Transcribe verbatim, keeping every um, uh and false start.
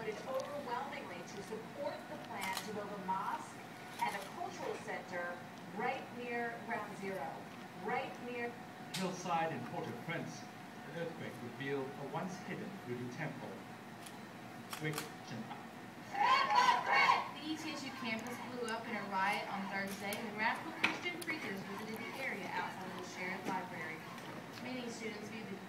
voted overwhelmingly to support the plan to build a mosque and a cultural center right near Ground Zero, right near Hillside in Port-au-Prince. The earthquake revealed a once hidden voodoo temple. Wick Chenpa. The E T S U campus blew up in a riot on Thursday when radical Christian preachers visited the area outside of the Sheriff Library. Many students viewed the